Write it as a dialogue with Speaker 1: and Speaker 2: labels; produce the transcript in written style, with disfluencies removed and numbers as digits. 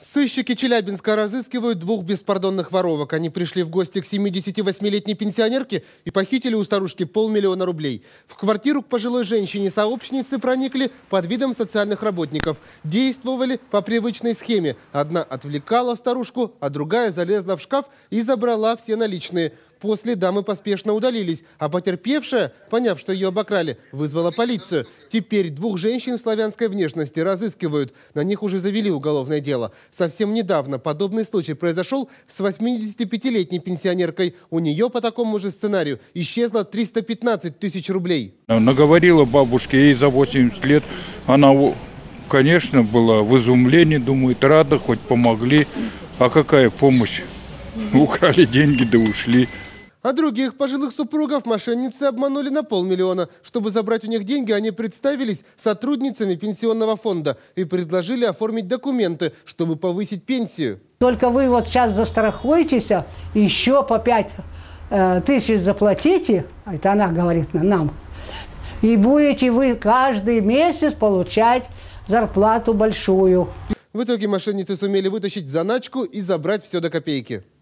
Speaker 1: Сыщики Челябинска разыскивают двух беспардонных воровок. Они пришли в гости к 78-летней пенсионерке и похитили у старушки 500 000 рублей. В квартиру к пожилой женщине-сообщнице проникли под видом социальных работников. Действовали по привычной схеме. Одна отвлекала старушку, а другая залезла в шкаф и забрала все наличные. После дамы поспешно удалились, а потерпевшая, поняв, что ее обокрали, вызвала полицию. Теперь двух женщин славянской внешности разыскивают. На них уже завели уголовное дело. Совсем недавно подобный случай произошел с 85-летней пенсионеркой. У нее по такому же сценарию исчезло 315 000 рублей.
Speaker 2: Наговорила бабушке, ей за 80 лет. Она, конечно, была в изумлении, думает, рада, хоть помогли. А какая помощь? Украли деньги, да ушли.
Speaker 1: А других пожилых супругов мошенницы обманули на 500 000. Чтобы забрать у них деньги, они представились сотрудницами пенсионного фонда и предложили оформить документы, чтобы повысить пенсию.
Speaker 3: Только вы вот сейчас застрахуйтесь, еще по 5000 заплатите, это она говорит нам, и будете вы каждый месяц получать зарплату большую.
Speaker 1: В итоге мошенницы сумели вытащить заначку и забрать все до копейки.